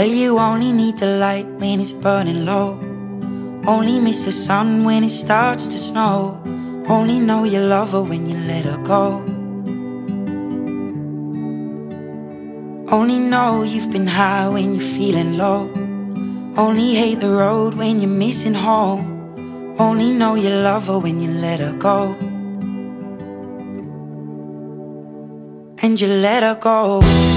Well, you only need the light when it's burning low. Only miss the sun when it starts to snow. Only know you love her when you let her go. Only know you've been high when you're feeling low. Only hate the road when you're missing home. Only know you love her when you let her go. And you let her go.